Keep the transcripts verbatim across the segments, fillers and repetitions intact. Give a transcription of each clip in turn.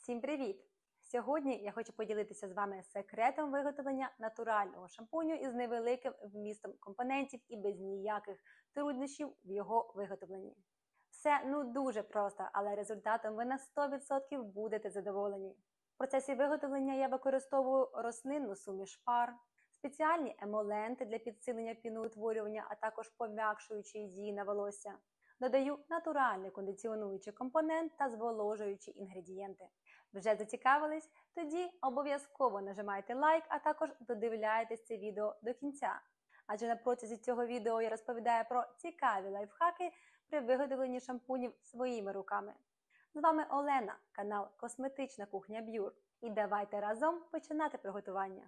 Всім привіт! Сьогодні я хочу поділитися з вами секретом виготовлення натурального шампуню із невеликим вмістом компонентів і без ніяких труднощів в його виготовленні. Все ну дуже просто, але результатом ви на сто відсотків будете задоволені. В процесі виготовлення я використовую рослинну суміш пар, спеціальні емоленти для підсилення піноутворювання, а також пом'якшуючої дії на волосся. Додаю натуральний кондиціонуючий компонент та зволожуючі інгредієнти. Вже зацікавились? Тоді обов'язково нажимайте лайк, а також додивляйтесь це відео до кінця. Адже на протязі цього відео я розповідаю про цікаві лайфхаки при виготовленні шампунів своїми руками. З вами Олена, канал Косметична кухня Б'юр. І давайте разом починати приготування.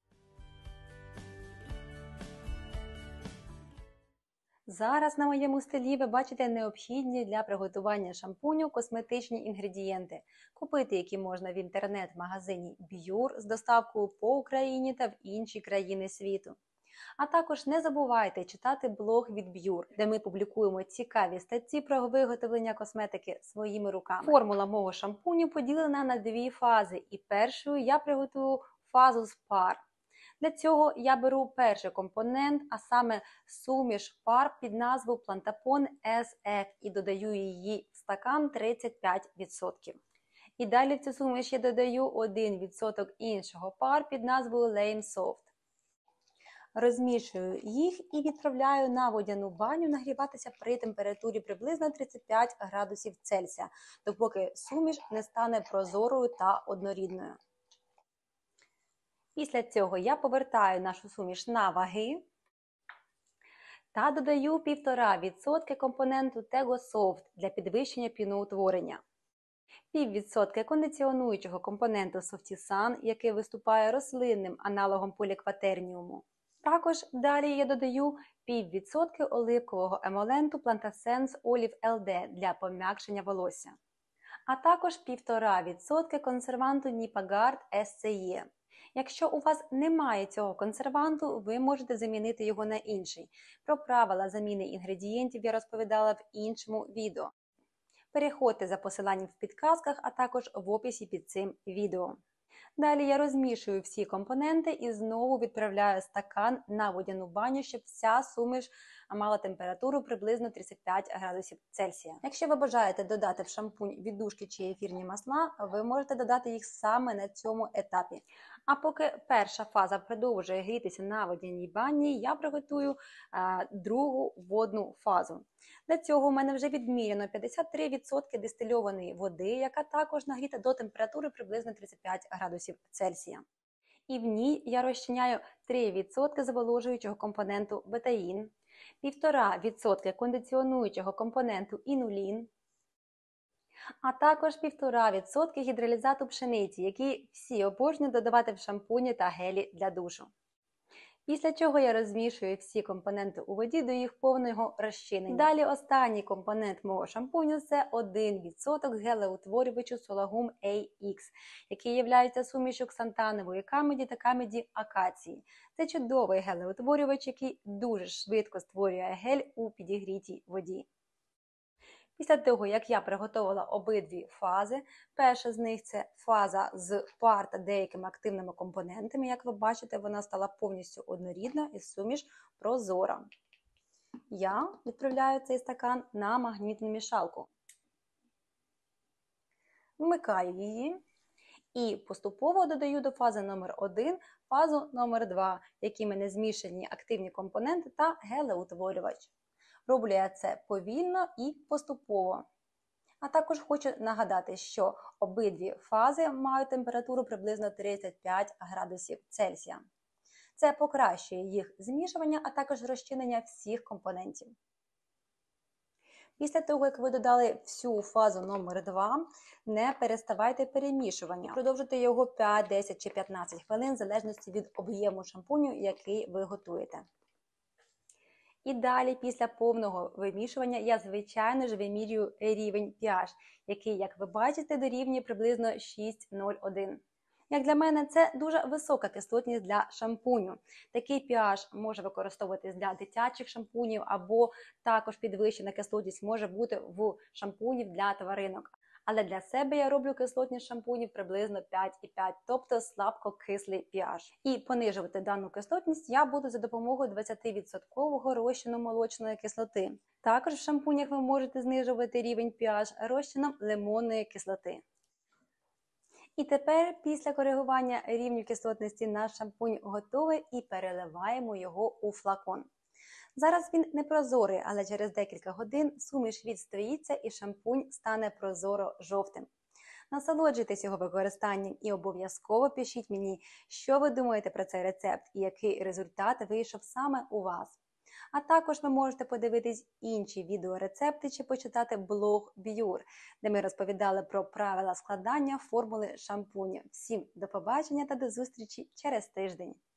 Зараз на моєму столі ви бачите необхідні для приготування шампуню косметичні інгредієнти, купити які можна в інтернет-магазині Б'юр з доставкою по Україні та в інші країни світу. А також не забувайте читати блог від Б'юр, де ми публікуємо цікаві статті про виготовлення косметики своїми руками. Формула мого шампуню поділена на дві фази, і першою я приготую фазу з пар. Для цього я беру перший компонент, а саме суміш пар під назвою Плантапон ес еф і додаю її в стакан тридцять п'ять відсотків. І далі в цю суміш я додаю один відсоток іншого пар під назвою Lame Soft. Розмішую їх і відправляю на водяну баню нагріватися при температурі приблизно тридцять п'ять градусів Цельсія, допоки суміш не стане прозорою та однорідною. Після цього я повертаю нашу суміш на ваги та додаю півтора відсотка компоненту Tego Soft для підвищення піноутворення, пів відсотка кондиціонуючого компоненту Softisan, який виступає рослинним аналогом полікватерніуму. Також далі я додаю пів відсотка оливкового емоленту Plantasense Olive ел ді для пом'якшення волосся, а також півтора відсотка консерванту Nipagard ес це є. Якщо у вас немає цього консерванту, ви можете замінити його на інший. Про правила заміни інгредієнтів я розповідала в іншому відео. Переходьте за посиланням в підказках, а також в описі під цим відео. Далі я розмішую всі компоненти і знову відправляю стакан на водяну баню, щоб вся суміш мала температуру приблизно тридцять п'ять градусів Цельсія. Якщо ви бажаєте додати в шампунь віддушки чи ефірні масла, ви можете додати їх саме на цьому етапі. А поки перша фаза продовжує грітися на водяній бані, я приготую а, другу водну фазу. Для цього у мене вже відміряно п'ятдесят три відсотки дистильованої води, яка також нагріта до температури приблизно тридцять п'ять градусів Цельсія. І в ній я розчиняю три відсотки зволожуючого компоненту бетаїн, півтора відсотка кондиціонуючого компоненту інулін, а також півтора відсотка гідролізату пшениці, які всі обожнюють додавати в шампуні та гелі для душу. Після чого я розмішую всі компоненти у воді до їх повного розчинення. Далі останній компонент мого шампуню – це один відсоток гелеутворювачу Solagum ей ікс, який є сумішю ксантанової камеді та камеді акації. Це чудовий гелеутворювач, який дуже швидко створює гель у підігрітій воді. Після того, як я приготувала обидві фази, перша з них – це фаза з пар та деякими активними компонентами. Як ви бачите, вона стала повністю однорідна і суміш прозора. Я відправляю цей стакан на магнітну мішалку. Вмикаю її і поступово додаю до фази номер один фазу номер два, в якій в мене змішані активні компоненти та гелеутворювач. Роблю я це повільно і поступово. А також хочу нагадати, що обидві фази мають температуру приблизно тридцять п'ять градусів Цельсія. Це покращує їх змішування, а також розчинення всіх компонентів. Після того, як ви додали всю фазу номер два, не переставайте перемішування. Продовжуйте його п'ять, десять чи п'ятнадцять хвилин, в залежності від об'єму шампуню, який ви готуєте. І далі, після повного вимішування, я, звичайно ж, вимірюю рівень pH, який, як ви бачите, дорівнює приблизно шість нуль один. Як для мене, це дуже висока кислотність для шампуню. Такий pH може використовуватись для дитячих шампунів, або також підвищена кислотність може бути в шампунів для тваринок. Але для себе я роблю кислотність шампунів приблизно п'ять і п'ять, тобто слабкокислий pH. І понижувати дану кислотність я буду за допомогою двадцять відсотків розчину молочної кислоти. Також в шампунях ви можете знижувати рівень pH розчином лимонної кислоти. І тепер, після коригування рівнів кислотності, наш шампунь готовий і переливаємо його у флакон. Зараз він не прозорий, але через декілька годин суміш відстоїться і шампунь стане прозоро-жовтим. Насолоджуйтесь його використанням і обов'язково пишіть мені, що ви думаєте про цей рецепт і який результат вийшов саме у вас. А також ви можете подивитись інші відеорецепти чи почитати блог Б'юр, де ми розповідали про правила складання формули шампуню. Всім до побачення та до зустрічі через тиждень!